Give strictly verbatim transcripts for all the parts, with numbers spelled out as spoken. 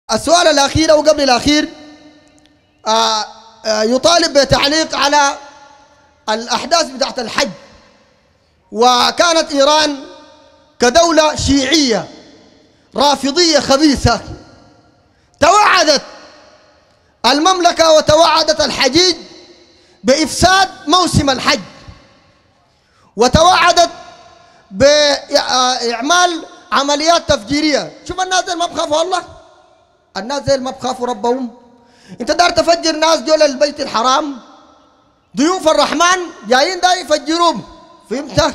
السؤال الأخير أو قبل الأخير آآ آآ يطالب بتعليق على الأحداث بتاعت الحج. وكانت إيران كدولة شيعية رافضية خبيثة توعدت المملكة وتوعدت الحجيج بإفساد موسم الحج، وتوعدت بإعمال عمليات تفجيرية. شوف الناس دي ما بخافوا الله، الناس دي ما بخافوا ربهم. انت دار تفجر ناس دول البيت الحرام، ضيوف الرحمن جايين دا يفجروهم، فهمت؟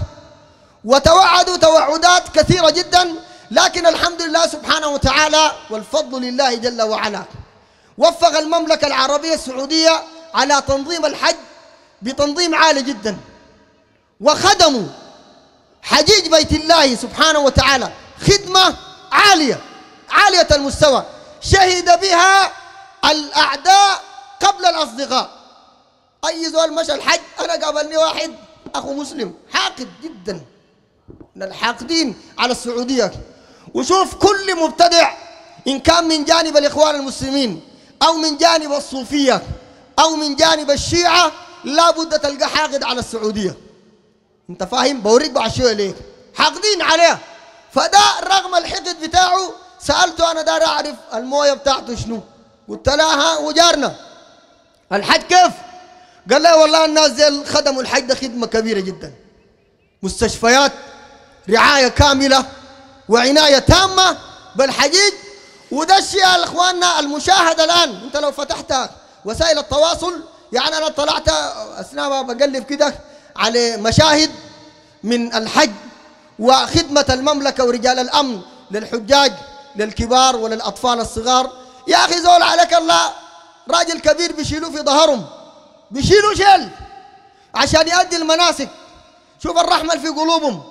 وتوعدوا توعدات كثيرة جدا، لكن الحمد لله سبحانه وتعالى والفضل لله جل وعلا وفق المملكة العربية السعودية على تنظيم الحج بتنظيم عالي جدا، وخدموا حجيج بيت الله سبحانه وتعالى خدمة عالية عالية المستوى شهد بها الأعداء قبل الأصدقاء. أي زول مشى الحج، أنا قابلني واحد أخو مسلم حاقد جدا من الحاقدين على السعودية. وشوف كل مبتدع إن كان من جانب الإخوان المسلمين أو من جانب الصوفية أو من جانب الشيعة لا بد تلقى حاقد على السعودية. أنت فاهم؟ بوريك بعد شوية ليك حاقدين عليه. فده رغم الحقد بتاعه سألته أنا دار أعرف الموية بتاعته شنو، قلت لها وجارنا الحج كيف؟ قال لي والله الناس دي خدموا الحج ده خدمة كبيرة جدا، مستشفيات، رعاية كاملة وعناية تامة بالحجيج. وده الشيء يا اخواننا المشاهد الان، انت لو فتحت وسائل التواصل، يعني انا طلعت اثناء ما بقلب كده على مشاهد من الحج وخدمة المملكة ورجال الامن للحجاج للكبار وللاطفال الصغار. يا اخي زول عليك الله، راجل كبير بيشيلوه في ظهرهم، بيشيلوا شيل عشان يؤدي المناسك. شوف الرحمة في قلوبهم.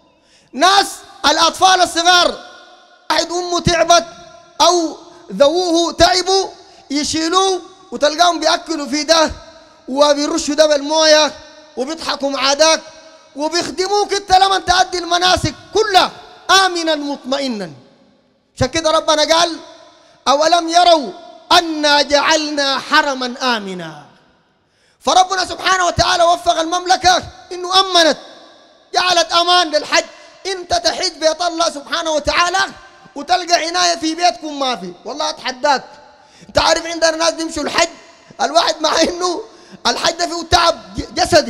ناس الأطفال الصغار واحد أمه تعبت أو ذووه تعبوا يشيلوه وتلقاهم بيأكلوا في ده وبيرشوا ده بالموية وبيضحكوا مع داك وبيخدموك انت لما تؤدي المناسك كلها آمنا مطمئنا. عشان كده ربنا قال أولم يروا أنا جعلنا حرما آمنا. فربنا سبحانه وتعالى وفق المملكة إنه أمنت، جعلت أمان للحج. أنت تحج بيت الله سبحانه وتعالى وتلقى عناية في بيتكم ما في، والله أتحداك. أنت عارف عندنا ناس بيمشوا الحج الواحد مع إنه الحج ده فيه تعب جسدي،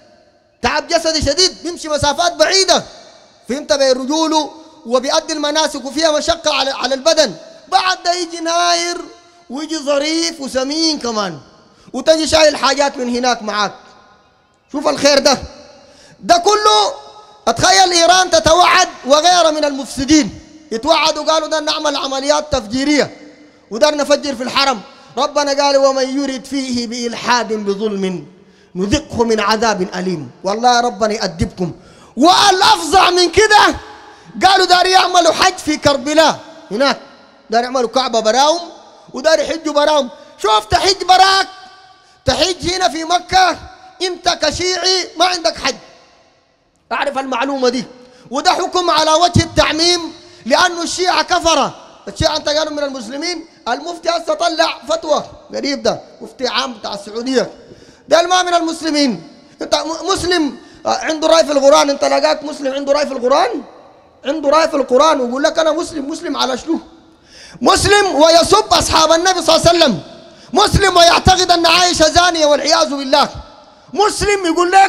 تعب جسدي شديد، بيمشي مسافات بعيدة، فهمت؟ برجوله وبيأدي المناسك وفيها مشقة على على البدن. بعد ده يجي ناير ويجي ظريف وسمين كمان، وتجي شايل حاجات من هناك معاك. شوف الخير ده ده كله. اتخيل ايران تتوعد وغيرها من المفسدين يتوعدوا قالوا ده نعمل عمليات تفجيريه وده نفجر في الحرم. ربنا قال ومن يرد فيه بإلحاد بظلم نذقه من عذاب أليم. والله ربنا يأدبكم. والأفظع من كده قالوا دار يعملوا حج في كربلاء هناك، دار يعملوا كعبة براهم ودار يحجوا براهم. شوف تحج براك، تحج هنا في مكة انت كشيعي ما عندك حج، اعرف المعلومة دي. وده حكم على وجه التعميم لأنه الشيعة كفرة. الشيعة انت قالوا من المسلمين. المفتي هسه طلع فتوى قريب، ده مفتي عام بتاع السعودية، ده ما من المسلمين. انت مسلم عنده رأي في القرآن، انت لقاك مسلم عنده رأي في القرآن، عنده رأي في القرآن ويقول لك انا مسلم. مسلم على شنو؟ مسلم ويسب اصحاب النبي صلى الله عليه وسلم، مسلم ويعتقد ان عائشة زانية والعياذ بالله، مسلم يقول لك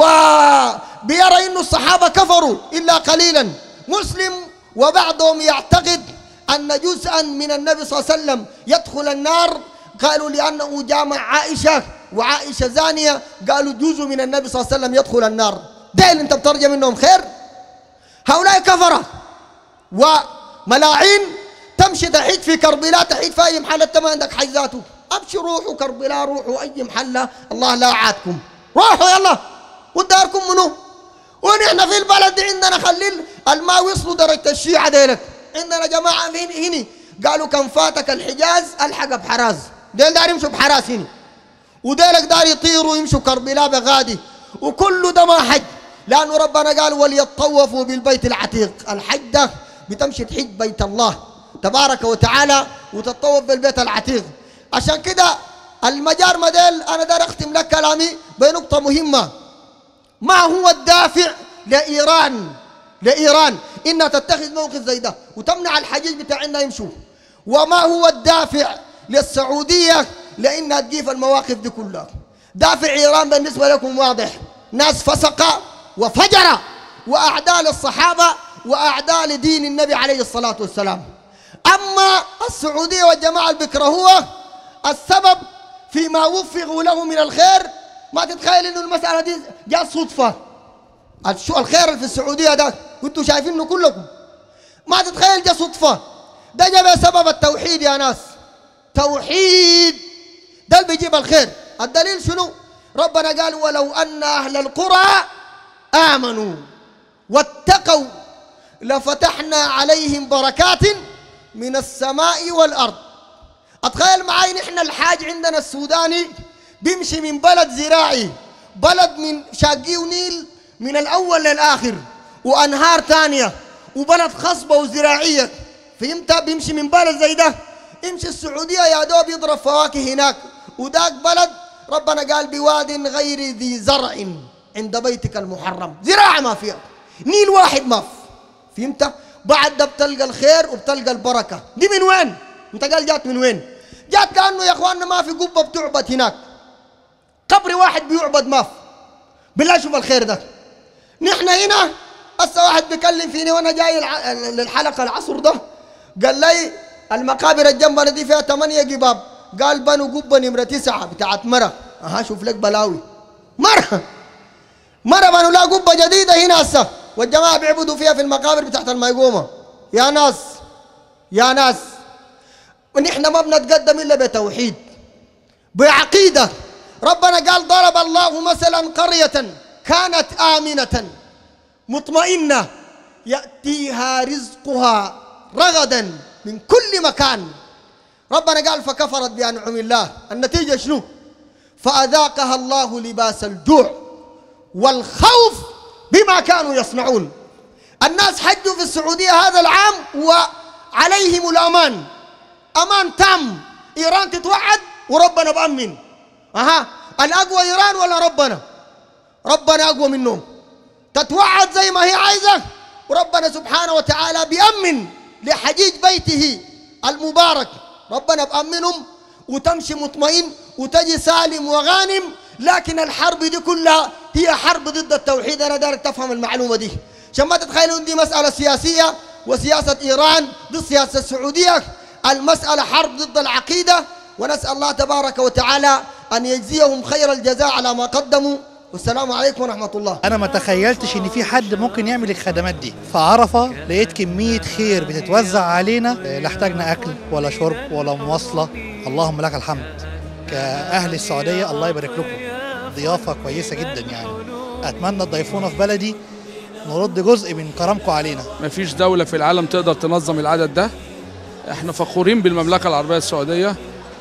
وبيرى انه الصحابة كفروا الا قليلا، مسلم وبعضهم يعتقد ان جزءا من النبي صلى الله عليه وسلم يدخل النار، قالوا لانه جامع عائشة وعائشة زانية، قالوا جزء من النبي صلى الله عليه وسلم يدخل النار. ده اللي انت بترجى منهم خير؟ هؤلاء كفرة وملاعين. تمشي تحيد في كربلاء، تحيد في اي محل انت ما عندك حج ذاته، ابشروا روحوا كربلاء، روحوا اي محل، الله لا عادكم، روحوا يلا وداركم منو؟ ونحن في البلد دي عندنا خليل الماء وصلوا درجة الشيعة ديلك. عندنا جماعة هنا هنا قالوا كان فاتك الحجاز الحق بحراز، ديل دار يمشوا بحراس هنا، وديلك دار يطيروا يمشوا كربلاء بغادي، وكله ده ما حج. لأنه ربنا قال وليطوفوا بالبيت العتيق. الحج ده بتمشي تحج بيت الله تبارك وتعالى وتتطوف بالبيت العتيق. عشان كده المجار مديل أنا دار أختم لك كلامي بنقطة مهمة. ما هو الدافع لإيران لإيران إنها تتخذ موقف زي ده وتمنع الحجيج بتاعنا يمشوا؟ وما هو الدافع للسعودية لأنها تجيف المواقف دي كلها؟ دافع إيران بالنسبة لكم واضح، ناس فسقة وفجرة وأعداء للصحابة وأعداء لدين النبي عليه الصلاة والسلام. أما السعودية والجماعة اللي بيكرهوها السبب فيما وفقوا له من الخير. ما تتخيل إنه المسألة دي جاءت صدفة. الخير اللي في السعودية ده كنتوا شايفينه كلكم، ما تتخيل جاء صدفة. ده جاء بسبب التوحيد يا ناس، توحيد ده اللي بيجيب الخير. الدليل شنو؟ ربنا قال ولو أن أهل القرى آمنوا واتقوا لفتحنا عليهم بركات من السماء والأرض. أتخيل معاي نحن الحاج عندنا السوداني بيمشي من بلد زراعي، بلد من شاقي ونيل من الأول للآخر وأنهار تانية وبلد خصبة وزراعية، فهمت؟ بيمشي من بلد زي ده يمشي السعودية يا دوب يضرب فواكه هناك، وداك بلد ربنا قال بواد غير ذي زرع عند بيتك المحرم، زراعة ما فيها، نيل واحد ما في، فهمت؟ بعد ده بتلقى الخير وبتلقى البركة. دي من وين؟ انت قال جات من وين؟ جات كأنه يا اخواننا ما في قبة بتعبد هناك، قبر واحد بيعبد ما في. بالله شوف الخير ده. نحن هنا هسه واحد بيكلم فيني وانا جاي الع... للحلقة العصر ده قال لي المقابر الجنبنا دي فيها ثمانية جباب، قال بنوا قبة نمرة تسعة بتاعت مرة. اها شوف لك بلاوي، مرة مرة بنوا لا قبة جديدة هنا هسه والجماعة بيعبدوا فيها في المقابر بتاعت الميقومة. يا ناس يا ناس ونحن ما بنتقدم إلا بتوحيد بعقيدة. ربنا قال ضرب الله مثلا قرية كانت آمنة مطمئنة يأتيها رزقها رغدا من كل مكان. ربنا قال فكفرت بأنعم الله، النتيجة شنو؟ فأذاقها الله لباس الجوع والخوف بما كانوا يصنعون. الناس حجوا في السعودية هذا العام وعليهم الأمان، أمان تام. إيران تتوعد وربنا بأمن. أها الأقوى إيران ولا ربنا؟ ربنا أقوى منهم. تتوعد زي ما هي عايزة وربنا سبحانه وتعالى بيأمن لحجيج بيته المبارك. ربنا بأمنهم وتمشي مطمئن وتجي سالم وغانم. لكن الحرب دي كلها هي حرب ضد التوحيد. أنا دارك تفهم المعلومة دي عشان ما تتخيلوا إن دي مسألة سياسية وسياسة إيران ضد سياسة السعودية. المسألة حرب ضد العقيدة، ونسأل الله تبارك وتعالى أن يجزيهم خير الجزاء على ما قدموا. والسلام عليكم ورحمة الله. أنا ما تخيلتش إن في حد ممكن يعمل الخدمات دي. في عرفة لقيت كمية خير بتتوزع علينا، لا احتاجنا أكل ولا شرب ولا مواصلة. اللهم لك الحمد. كأهل السعودية الله يبارك لكم، ضيافة كويسة جدا يعني. أتمنى تضيفونا في بلدي نرد جزء من كرمكم علينا. مفيش دولة في العالم تقدر تنظم العدد ده. احنا فخورين بالمملكة العربية السعودية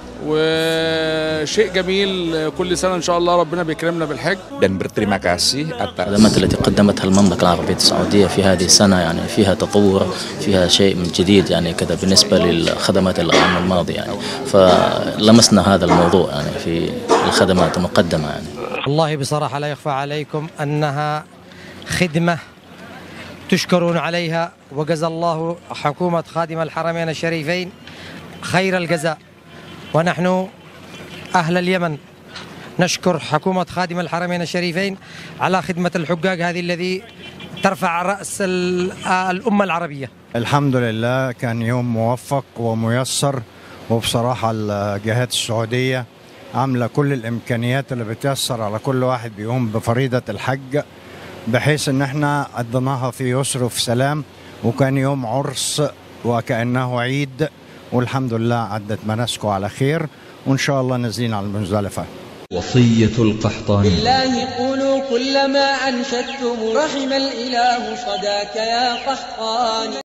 وشيء جميل. كل سنة إن شاء الله ربنا بيكرمنا بالحج. dan berterima kasih atas الخدمات التي قدمتها المملكة العربية السعودية في هذه السنة يعني فيها تطور، فيها شيء من جديد يعني كذا بالنسبة للخدمات العام الماضي يعني، فلمسنا هذا الموضوع يعني في الخدمات المقدمة يعني. والله بصراحة لا يخفى عليكم أنها خدمة تشكرون عليها، وجزا الله حكومة خادم الحرمين الشريفين خير الجزاء. ونحن أهل اليمن نشكر حكومة خادم الحرمين الشريفين على خدمة الحجاج هذه الذي ترفع رأس الأمة العربية. الحمد لله كان يوم موفق وميسر، وبصراحة الجهات السعودية عاملة كل الإمكانيات اللي بتيسر على كل واحد بيقوم بفريضة الحج، بحيث ان احنا قضيناها في يسر وفي سلام، وكان يوم عرس وكأنه عيد، والحمد لله عدت مناسكه على خير، وان شاء الله نازلين على المزدلفة. وصية القحطاني: بالله قولوا كل ما أنشدتم رحم الإله صداك يا قحطاني.